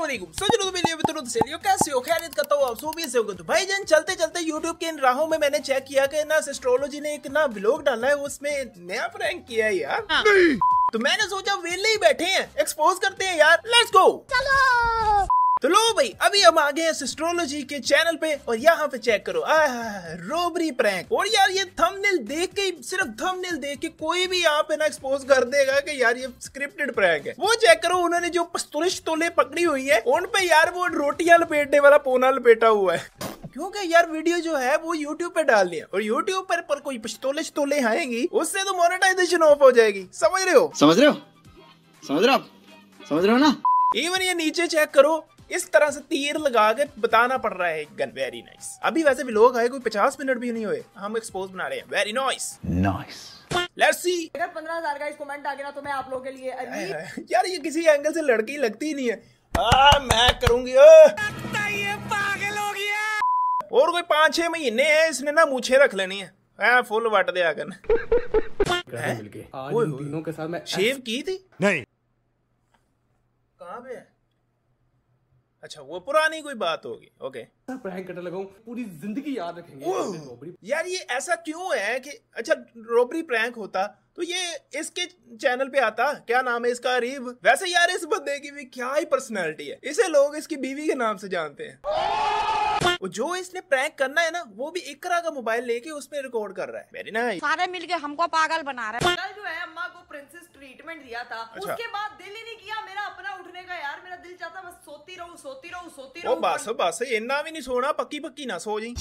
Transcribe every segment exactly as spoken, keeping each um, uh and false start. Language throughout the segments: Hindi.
अस्सलामुअलैकुम। सजनो मेरे मित्रों से लियो कैसे हो, खैरियत करता हूँ, आप सोबी से होगा। तो भाई जान चलते चलते यूट्यूब के इन राहों में मैंने चेक किया कि ना एस्ट्रोलॉजी ने एक ना व्लॉग डाला है, उसमें नया प्रैंक किया है यार। नहीं। तो मैंने सोचा वेले ही बैठे हैं, एक्सपोज करते हैं यार, लेट्स गो। चलो तो लो भाई, अभी हम आ गए हैं एस्ट्रोलॉजी के चैनल पे और यहाँ पे चेक करो रोबरी प्रैंक। और यार ये थंबनेल देख के, सिर्फ थंबनेल देख के कोई भी यहाँ पे ना एक्सपोज कर देगा कि यार ये स्क्रिप्टेड प्रैंक है। वो चेक करो, उन्होंने जो पिस्तौलिश तोले पकड़ी हुई है उन पे यार वो रोटियां लपेटने वाला पोना लपेटा हुआ है, क्योंकि यार वीडियो जो है वो यूट्यूब पे डालनी है और यूट्यूब पर, पर कोई पिस्तौलिश तोले आएंगी उससे तो मोनेटाइजेशन ऑफ हो जाएगी। समझ रहे हो समझ रहे हो समझ रहे हो समझ रहे हो ना। इवन ये नीचे चेक करो, इस तरह से तीर लगा के बताना पड़ रहा है गन। Very nice. अभी वैसे भी लोग आए, कोई पचास मिनट भी नहीं हुए, हम एक्सपोज बना रहे हैं। Very nice nice. Let's see. अगर पंद्रह हजार का इस कमेंट आ गया ना तो मैं आप लोगों के लिए यार ये किसी एंगल से लड़की लगती ही नहीं है। आ, मैं करूंगी ये पागल हो गया। और कोई पाँच छह महीने है, इसने ना मूछे रख लेनी है। आ, फुल वट दे आकर मिलके आज इन तीनों के साथ मैं शेव की थी। नहीं कहाँ पे है? अच्छा वो पुरानी कोई बात होगी। ओके प्रैंक करने लगा हूं, पूरी जिंदगी याद रखेंगे। यार ये ऐसा क्यों है कि अच्छा रोबरी प्रैंक होता तो ये इसके चैनल पे आता, क्या नाम है इसका, अरीब। वैसे यार इस बंदे की भी क्या ही पर्सनैलिटी है, इसे लोग इसकी बीवी के नाम से जानते हैं। जो इसने प्रैंक करना है ना वो भी इकरा का मोबाइल लेके उसमें रिकॉर्ड कर रहा है। Very nice. सारे मिलके हमको पागल बना रहे हैं। कल जो है अम्मा को प्रिंसेस ट्रीटमेंट दिया था। अच्छा। उसके बाद दिल ही नहीं किया मेरा अपना उठने का। यार मेरा दिल चाहता बस सोती रहूं सोती रहूं सोती रहूं। ओ बस बस इन्ना भी नहीं सोना, पक्की पक्की ना सो जी।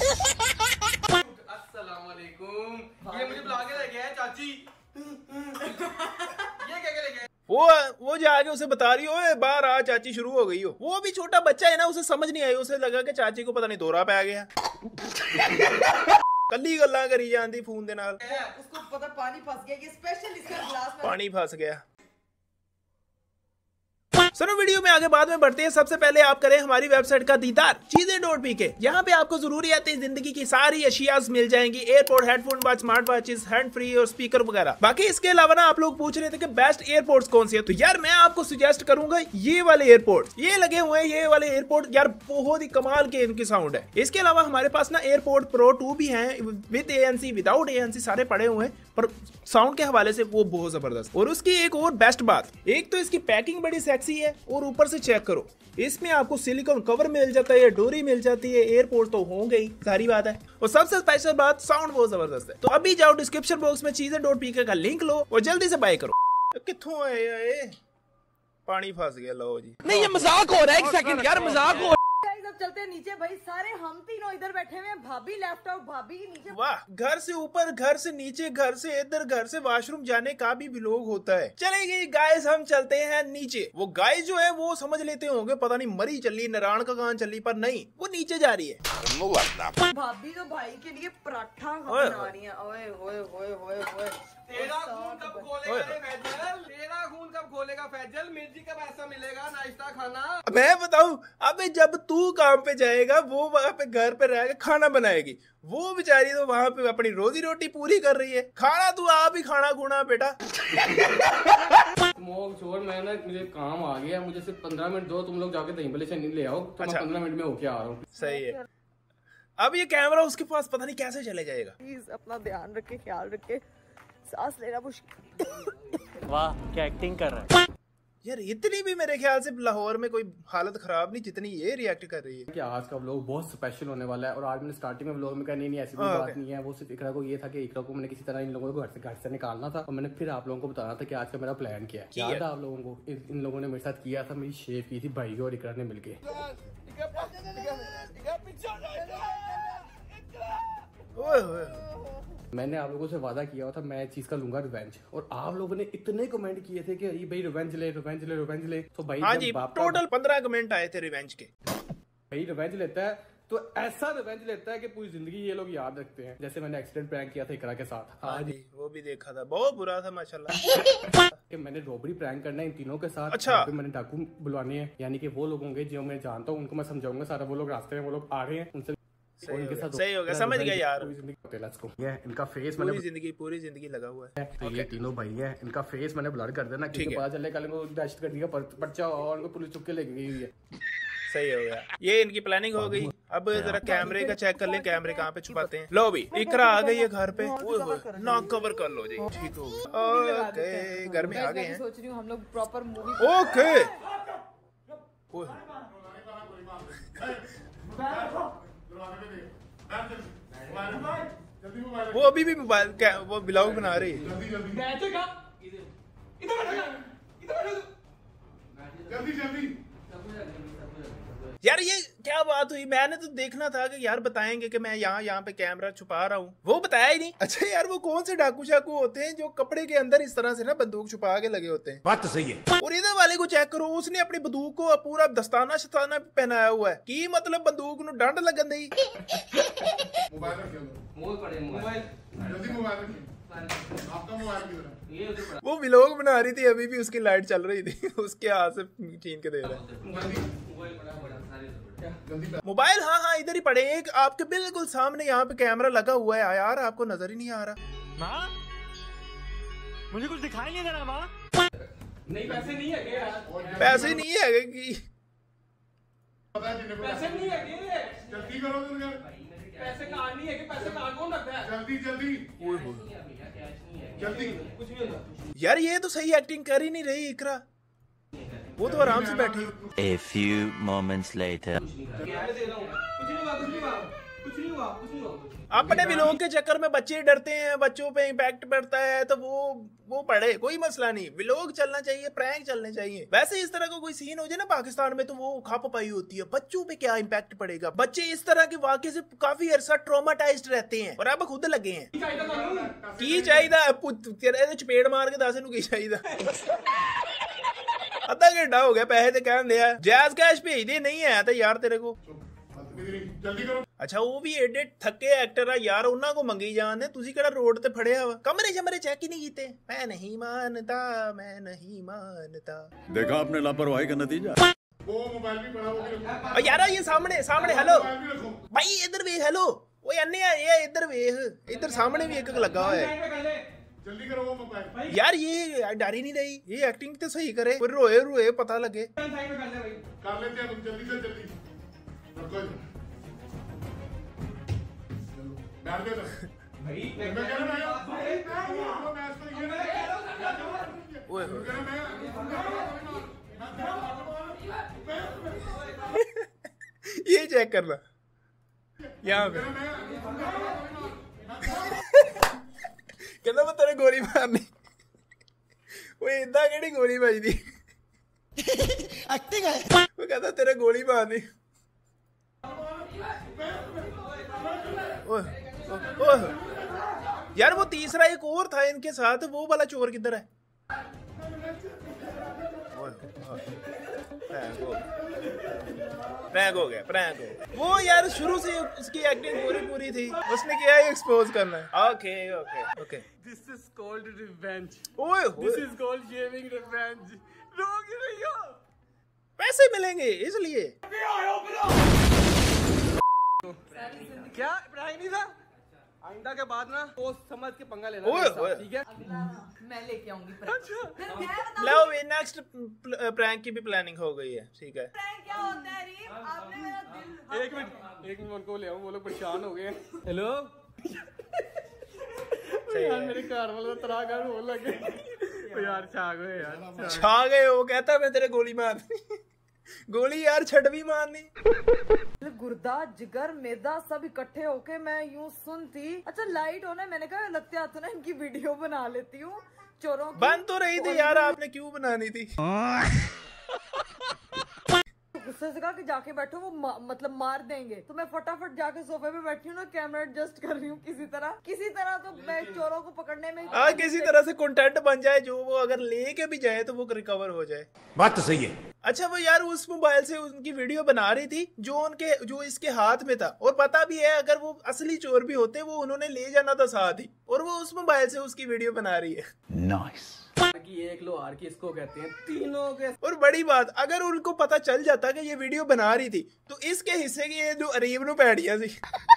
अस्सलाम वालेकुम। ये मुझे बुला के लेके आए चाची। ये क्या लेके आए? वो वो जाके उसे बता रही हो बाहर आ चाची शुरू हो गई हो। वो भी छोटा बच्चा है ना, उसे समझ नहीं आई, उसे लगा कि चाची को पता नहीं दौरा पै गया। कल्ली गल्ला करी जाती फोन दे नाल। उसको पता पानी फंस गया, ये स्पेशल इसका ग्लास में पानी फंस गया। सुनो वीडियो में आगे बाद में बढ़ते हैं। सबसे पहले आप करें हमारी वेबसाइट का दीदार चीजें डॉट पी के। यहाँ पे आपको जरूरियात जिंदगी की सारी अशियाज मिल जाएंगी, airport, headphone, watch, smart watches, hand free और स्पीकर वगैरह। बाकी इसके अलावा ना आप लोग पूछ रहे थे कि बेस्ट एयरपोर्ट्स कौन सी है, तो यार मैं आपको सजेस्ट करूंगा ये वाले एयरपोर्ट। ये लगे हुए हैं ये वाले एयरपोर्ट, यार बहुत ही कमाल के इनकी साउंड है। इसके अलावा हमारे पास ना एयरपोर्ट प्रो टू भी है, with A N C without A N C सारे पड़े हुए हैं, पर साउंड के हवाले से वो बहुत जबरदस्त। और उसकी एक और बेस्ट बात, एक तो इसकी पैकिंग बड़ी सेक्सी है और ऊपर से चेक करो इसमें आपको सिलिकॉन कवर मिल जाता है, डोरी मिल जाती है। एयरपोर्ट तो होंगे ही, सारी बात है। और सबसे स्पेशल बात, साउंड बहुत जबरदस्त है। तो अभी जाओ डिस्क्रिप्शन बॉक्स में चीजें डॉट पी के का लिंक लो और जल्दी से बाय करो। कित्थों आए? पानी फंस गया। लो जी, नहीं ये मजाक हो रहा है, एक सेकंड यार मजाक हो। सब चलते हैं नीचे भाई, सारे हम तीनों इधर बैठे हुए हैं, भाभी लेफ्ट आउट, भाभी नीचे। वाह, घर से ऊपर, घर से नीचे, घर से इधर, घर से वॉशरूम जाने का भी व्लॉग होता है। चलेगी गाइस, हम चलते हैं नीचे। वो गाइस जो है वो समझ लेते होंगे पता नहीं मरी चली, नारायण का कान चली, पर नहीं, वो नीचे जा रही है। भाभी तो भाई के लिए पराठा बना रही है। ओए ओए ओए ओए ओए, तेरा खून कब खोलेगा फैजल? तेरा खून कब खोलेगा फैजल? मिर्ची कब ऐसा मिलेगा नाश्ता खाना? मैं बताऊं, अबे जब तू काम पे जाएगा वो वहाँ पे घर पे रह के खाना बनाएगी। वो बेचारी तो वहाँ पे अपनी रोजी रोटी पूरी कर रही है। खाना तू आप ही खाना खुना बेटा। मोग छोड़, मैं ना मुझे काम आ गया, मुझे सिर्फ पंद्रह मिनट दो, तुम लोग जाके दही भले से ले आओ तो अच्छा। मैं पंद्रह मिनट में होके आ रहा हूँ। सही है। अब ये कैमरा उसके पास पता नहीं कैसे चले जाएगा। प्लीज अपना ध्यान रखे, ख्याल रखे, सांस लेना मुश्किल। वाह क्या एक्टिंग कर रहा है यार। इतनी भी मेरे ख्याल से लाहौर में कोई हालत खराब नहीं जितनी ये रिएक्ट कर रही है। कि आज का व्लॉग बहुत स्पेशल होने वाला है और आज मैंने स्टार्टिंग में व्लॉग में कहा नहीं नहीं ऐसी कोई बात नहीं है। वो सिर्फ इकरा को ये था कि इकरा को मैंने किसी तरह इन लोगों को घर से घर से निकालना था और मैंने फिर आप लोगों को बताना था कि आज का मेरा प्लान क्या है। याद है आप लोगों को इन, इन लोगों ने मेरे साथ किया था, मेरी शेव की थी भाई और इकरा ने मिलके। मैंने आप लोगों से वादा किया था मैं चीज का लूंगा रिवेंज, और आप लोगों ने इतने कमेंट किए थे कि अरे भाई रिवेंज ले रिवेंज ले रिवेंज ले। तो भाई हाँ जी, टोटल पंद्रह कमेंट आए थे रिवेंज के। भाई रिवेंज लेता है तो ऐसा रिवेंज लेता है कि पूरी जिंदगी ये लोग याद रखते हैं। जैसे मैंने एक्सीडेंट प्रैंक किया था इकरा के साथ। हाँ जी, वो भी देखा था, बहुत बुरा था माशाल्लाह। कि मैंने रोबरी प्रैंक करना है इन तीनों के साथ। अच्छा। मैंने डाकू बुलवाने हैं, यानी कि वो लोग होंगे जो मैं जानता हूँ, उनको मैं समझाऊंगा सारा। वो लोग रास्ते में वो लोग आ रहे हैं, उनसे सही हो गया, सही हो गया, समझ गया यार। ये इनका फेस पूरी मैंने जिंदगी पूरी जिंदगी लगा हुआ है। तो ये तीनों भाई हैं, इनका फेस मैंने ब्लर कर देना क्योंकि पता चले कल इनको दहशत गर्दी का पर्चा और उनको पुलिस चुप के लेके गई हुई है। सही हो गया, ये इनकी प्लानिंग हो गई। अब जरा कैमरे का चेक कर ले, कैमरे कहाँ पे छुपाते हैं। लो भी इकरा आ गई है घर पे, नाक कवर कर लो जी, ठीक हो गया। ओके घर में आ गए हैं, सोच रही हूँ हम लोग प्रॉपर मूवी। ओके वो अभी भी मोबाइल वो ब्लॉग बना रही है। यार ये क्या बात हुई, मैंने तो देखना था कि यार बताएंगे कि मैं यहाँ यहाँ पे कैमरा छुपा रहा हूँ, वो बताया ही नहीं। अच्छा यार वो कौन से डाकू शाकू होते हैं जो कपड़े के अंदर इस तरह से ना बंदूक छुपा के लगे होते हैं। बात तो सही है। और इधर वाले को चेक करो, उसने अपनी बंदूक को पूरा दस्ताना शताना पहनाया हुआ है, की मतलब बंदूक नु डंड लगन दी। वो व्लॉग बना रही थी, अभी भी उसकी लाइट चल रही थी, उसके हाथ से छीन के दे रहा है मोबाइल। हाँ हाँ इधर ही पड़े, एक आपके बिल्कुल सामने यहाँ पे कैमरा लगा हुआ है यार, आपको नजर ही नहीं आ रहा। माँ मुझे कुछ दिखाई नहीं दे रहा माँ। नहीं पैसे नहीं है यार, पैसे नहीं है कि पैसे नहीं है, जल्दी करो, पैसे कहाँ नहीं है कि पैसे कहाँ कौन रखता है, जल्दी जल्दी जल्दी। कुछ नहीं होता यार, ये तो सही एक्टिंग कर ही नहीं रही इकरा, वो तो आराम से बैठी। A few moments later. अपने व्लॉग के चक्कर में बच्चे डरते हैं, बच्चों पे इम्पैक्ट पड़ता है, तो वो वो पढ़े, कोई मसला नहीं, व्लॉग चलना चाहिए, प्रैंक चलने चाहिए। वैसे इस तरह का कोई सीन हो जाए ना पाकिस्तान में तो वो खप पाई होती है, बच्चों पे क्या इम्पैक्ट पड़ेगा। बच्चे इस तरह के वाकये से काफी अरसा ट्रॉमाटाइज्ड रहते हैं और अब खुद लगे हैं। की चाहिए चपेड़ मार के दस की चाहिए। अद्धा घंटा हो गया, पैसे तो कह दिया, जैज कैश भेज दे, नहीं आया था यार तेरे को। जल्दी करो। अच्छा वो भी एडे थके एक्टर है यार, उन्होंने को मंगी जाने, तुसी केड़ा रोड ते फड़िया वा, कमरे शमरे चेक ही नहीं कीते। मैं नहीं मानता, मैं नहीं मानता। देखा आपने लापरवाही का नतीजा। वो मोबाइल भी पड़ा, वो भी रखो। यार ये सामने सामने, हेलो मोबाइल भी रखो भाई, इधर वे, हेलो वो अन्ने ये इधर वेख, इधर सामने भी एक लगा हुआ है। जल्दी करो वो मोबाइल। यार ये डर ही नहीं रही, ये एक्टिंग तो सही करे, कोई रोए रोए पता लगे। कर लेते हैं तुम, जल्दी से जल्दी रखो। बैठ गए भाई, मैं कह रहा हूं भाई, मैं मैच तो ये नहीं। ओए ये चेक करना यहाँ पे, कहना मैं तेरे गोली मारनी, वो इदा केड़ी गोली बजदी, एक्टिंग है, वो कहता तेरे गोली मारनी। ओह ओह यार वो तीसरा एक और था इनके साथ, वो वाला चोर किधर है? प्रैंक हो गया, प्रैंक हो गया। वो यार शुरू से उसकी एक्टिंग पूरी पूरी थी, उसने क्या है एक्सपोज करना है। Okay okay okay, this is called revenge. ओए this is called shaving revenge. रोक रही हो, पैसे मिलेंगे इसलिए। क्या प्रैंक नहीं था? आइंदा के बाद ना वो समझ के पंगा लेना, ओए ओए ठीक है? मैं लेके आऊंगी प्रैंक। फिर मैं बताऊं लो ये नेक्स्ट प्रैंक की भी प्लानिंग हो गई है, ठीक है। प्रैंक क्या होता है रीम, आपने मेरा दिल। एक मिनट एक मिनट उनको ले आऊं, वो लोग परेशान हो गए। हेलो यार, मेरे घर वाले तरा घर हो लगे यार, छा गए यार, छा गए। वो कहता मैं तेरे गोली मारनी, गोली यार छट भी मारनी। गुर्दा जिगर मैदा सब इकट्ठे होके मैं यूं सुनती। अच्छा लाइट हो ना, मैंने कहा लगते हाथ ना इनकी वीडियो बना लेती हूँ चोरों की। बन तो रही थी यार, आपने क्यों बनानी थी? गुस्से से कहा कि जाके बैठो, वो मा, मतलब मार देंगे। तो मैं फटाफट जाके सोफे पे बैठी हूँ ना, कैमरा एडजस्ट कर रही हूँ किसी तरह किसी तरह, तो मैं चोरों को पकड़ने में हाँ किसी तरह से कंटेंट बन जाए, जो वो अगर लेके भी जाए तो वो रिकवर हो जाए। बात तो सही है। अच्छा वो यार उस मोबाइल से उनकी वीडियो बना रही थी जो उनके जो इसके हाथ में था, और पता भी है अगर वो असली चोर भी होते वो उन्होंने ले जाना था साथ ही, और वो उस मोबाइल से उसकी वीडियो बना रही है। Nice. की, एक लोहार की, इसको कहते हैं तीनों के। और बड़ी बात, अगर उनको पता चल जाता कि ये वीडियो बना रही थी तो इसके हिस्से की ये जो अरीब नु पैड़िया सी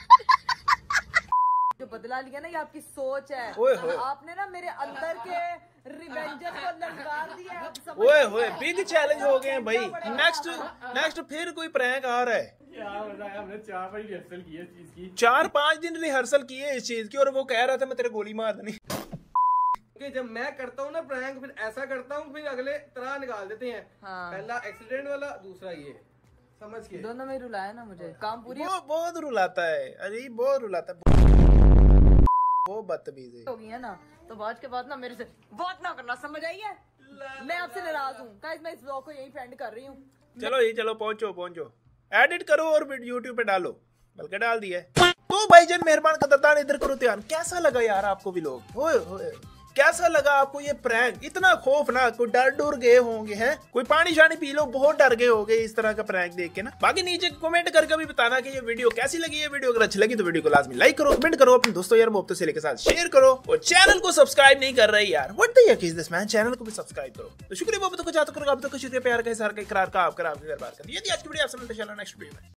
जो बदला लिया ना, ये आपकी सोच है। ओए होए। आपने ना मेरे अंदर के रिवेंजर को ललकार दिया है। अब समझ ओए होए, बिग चैलेंज हो गए हैं भाई। नेक्स्ट नेक्स्ट फिर कोई प्रैंक आ रहा है। क्या बताया, हमने चार बार रिहर्सल की है इस चीज की। चार पांच दिन रिहर्सल किए इस चीज की, और वो कह रहा था मैं तेरे गोली मार दूंगी। कि जब मैं करता हूँ ना प्रैंक, फिर ऐसा करता हूँ, फिर अगले तरह निकाल देते हैं। हाँ। पहला एक्सीडेंट वाला, दूसरा ये, समझ के। दोनों में रुलाया ना मुझे, काम पूरी वो बहुत रुलाता है, अरे बहुत रुलाता है, वो बदतमीज है। हो गई है ना, तो आज के बाद ना मेरे से बात ना करना, समझ आई है? मैं आपसे नाराज हूँ गाइस, मैं इस व्लॉग को यही फ्रेंड कर रही हूँ। चलो ये चलो पहुंचो पहुंचो, एडिट करो और यूट्यूब पे डालो, बल्कि डाल दिया है। तो भाईजान मेहरबान कदरदान इधर करो ध्यान। कैसा लगा यार आपको व्लॉग? ओए होए, कैसा लगा आपको ये प्रैंक? इतना खौफनाक, कोई डर डर गए होंगे हैं, कोई पानी शानी पी लो, बहुत डर गए होंगे इस तरह का प्रैंक देख के ना। बाकी नीचे कमेंट करके भी बताना कि ये वीडियो कैसी लगी है। वीडियो अगर अच्छी लगी तो वीडियो को लाजमी लाइक करो, कमेंट करो, अपने दोस्तों यार मोहब्बतों से लेके साथ शेयर करो, और चैनल को सब्सक्राइब नहीं कर रहे यार, what the heck is this man, channel को भी सब्सक्राइब करो। तो शुक्रिया मोहब्बत को चाहते करो, अब तक शुक्रिया प्यार का, इजहार का, इकरार का, आपका आपके घर बार का। ये थी आज की वीडियो, आपसे मिलते हैं नेक्स्ट वीडियो में।